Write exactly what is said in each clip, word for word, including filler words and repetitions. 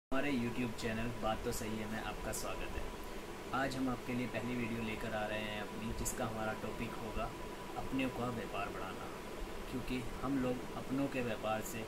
हमारे YouTube channel बात तो सही है में आपका स्वागत है। आज हम आपके लिए पहली वीडियो लेकर आ रहे हैं अपनी, जिसका हमारा टॉपिक होगा अपने का व्यापार बढ़ाना। क्योंकि हम लोग अपनों के व्यापार से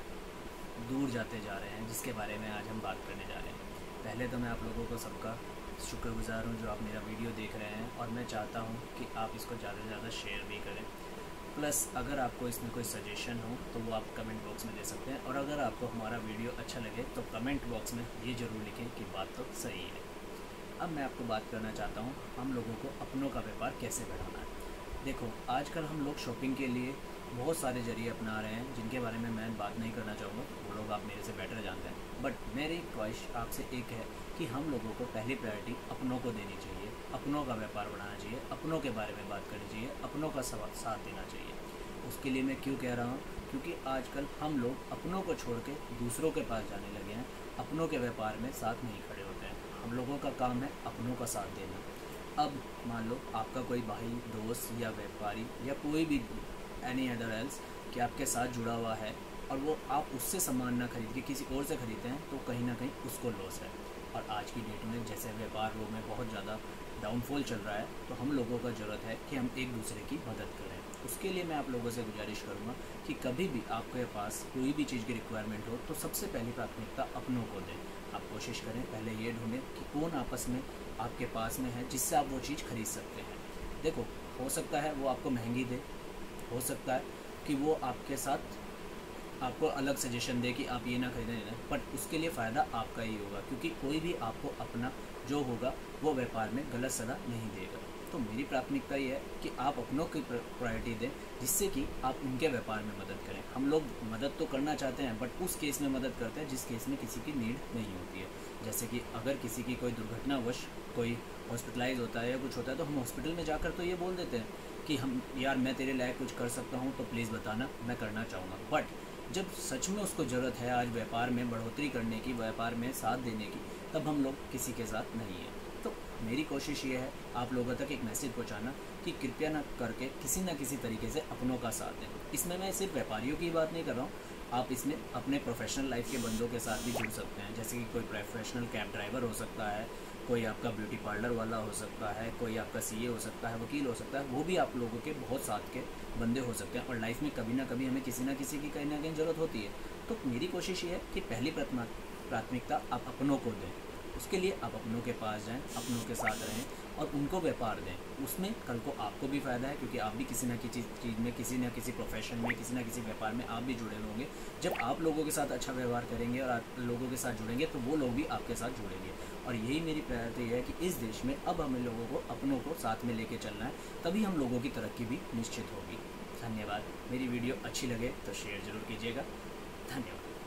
दूर जाते जा रहे हैं, जिसके बारे में आज हम बात करने जा रहे हैं। पहले तो मैं आप लोगों को सबका शुक्रगुजार हूँ जो आप मेरा वीडियो देख रहे हैं, और मैं चाहता हूँ कि आप इसको ज़्यादा से ज़्यादा शेयर भी करें। प्लस अगर आपको इसमें कोई सजेशन हो तो वो आप कमेंट बॉक्स में दे सकते हैं, और अगर आपको हमारा वीडियो अच्छा लगे तो कमेंट बॉक्स में ये ज़रूर लिखें कि बात तो सही है। अब मैं आपको बात करना चाहता हूँ हम लोगों को अपनों का व्यापार कैसे बढ़ाना है। देखो, आजकल हम लोग शॉपिंग के लिए बहुत सारे जरिए अपना रहे हैं, जिनके बारे में मैं बात नहीं करना चाहूँगा, वो लोग आप मेरे से बेटर जानते हैं। बट मेरी ख्वाहिश आपसे एक है कि हम लोगों को पहली प्रायोरिटी अपनों को देनी चाहिए, अपनों का व्यापार बढ़ाना चाहिए, अपनों के बारे में बात करनी चाहिए, अपनों का साथ देना चाहिए। उसके लिए मैं क्यों कह रहा हूँ, क्योंकि आजकल हम लोग अपनों को छोड़ के दूसरों के पास जाने लगे हैं, अपनों के व्यापार में साथ नहीं खड़े होते हैं। हम लोगों का काम है अपनों का साथ देना। अब मान लो आपका कोई भाई, दोस्त या व्यापारी या कोई भी एनी अदर एल्स कि आपके साथ जुड़ा हुआ है, और वो आप उससे सामान ना खरीद के किसी और से खरीदते हैं, तो कहीं ना कहीं उसको लॉस है। और आज की डेट में जैसे व्यापार वो में बहुत ज़्यादा डाउनफॉल चल रहा है, तो हम लोगों का ज़रूरत है कि हम एक दूसरे की मदद करें। उसके लिए मैं आप लोगों से गुजारिश करूँगा कि कभी भी आपके पास कोई भी चीज़ की रिक्वायरमेंट हो तो सबसे पहली प्राथमिकता अपनों को दें। आप कोशिश करें पहले ये ढूंढें कि कौन आपस में आपके पास में है जिससे आप वो चीज़ खरीद सकते हैं। देखो, हो सकता है वो आपको महंगी दे, हो सकता है कि वो आपके साथ आपको अलग सजेशन दे कि आप ये ना खरीदें ना, बट उसके लिए फ़ायदा आपका ही होगा, क्योंकि कोई भी आपको अपना जो होगा वो व्यापार में गलत सलाह नहीं देगा। तो मेरी प्राथमिकता ये है कि आप अपनों की प्रायोरिटी दें, जिससे कि आप उनके व्यापार में मदद करें। हम लोग मदद तो करना चाहते हैं, बट उस केस में मदद करते हैं जिस केस में किसी की नीड नहीं होती है। जैसे कि अगर किसी की कोई दुर्घटनावश कोई हॉस्पिटलाइज होता है या कुछ होता है, तो हम हॉस्पिटल में जाकर तो ये बोल देते हैं कि हम यार मैं तेरे लायक कुछ कर सकता हूँ तो प्लीज़ बताना, मैं करना चाहूँगा। बट जब सच में उसको ज़रूरत है आज व्यापार में बढ़ोतरी करने की, व्यापार में साथ देने की, तब हम लोग किसी के साथ नहीं हैं। तो मेरी कोशिश ये है आप लोगों तक एक मैसेज पहुंचाना कि कृपया न करके किसी न किसी तरीके से अपनों का साथ दें। इसमें मैं सिर्फ व्यापारियों की बात नहीं कर रहा हूँ, आप इसमें अपने प्रोफेशनल लाइफ के बंदों के साथ भी जुड़ सकते हैं। जैसे कि कोई प्रोफेशनल कैब ड्राइवर हो सकता है, कोई आपका ब्यूटी पार्लर वाला हो सकता है, कोई आपका सीए हो सकता है, वकील हो सकता है। वो भी आप लोगों के बहुत साथ के बंदे हो सकते हैं, और लाइफ में कभी ना कभी हमें किसी ना किसी की कहीं ना कहीं ज़रूरत होती है। तो मेरी कोशिश ये है कि पहली प्राथमिकता आप अपनों को दें। उसके लिए आप अपनों के पास जाएं, अपनों के साथ रहें और उनको व्यापार दें। उसमें कल को आपको भी फ़ायदा है, क्योंकि आप भी किसी न किसी चीज़ में, किसी न किसी प्रोफेशन में, किसी न किसी व्यापार में आप भी जुड़े होंगे। जब आप लोगों के साथ अच्छा व्यवहार करेंगे और आप लोगों के साथ जुड़ेंगे, तो वो लोग भी आपके साथ जुड़ेंगे। और यही मेरी प्रायोरिटी है कि इस देश में अब हमें लोगों को अपनों को साथ में लेके चलना है, तभी हम लोगों की तरक्की भी निश्चित होगी। धन्यवाद। मेरी वीडियो अच्छी लगे तो शेयर ज़रूर कीजिएगा। धन्यवाद।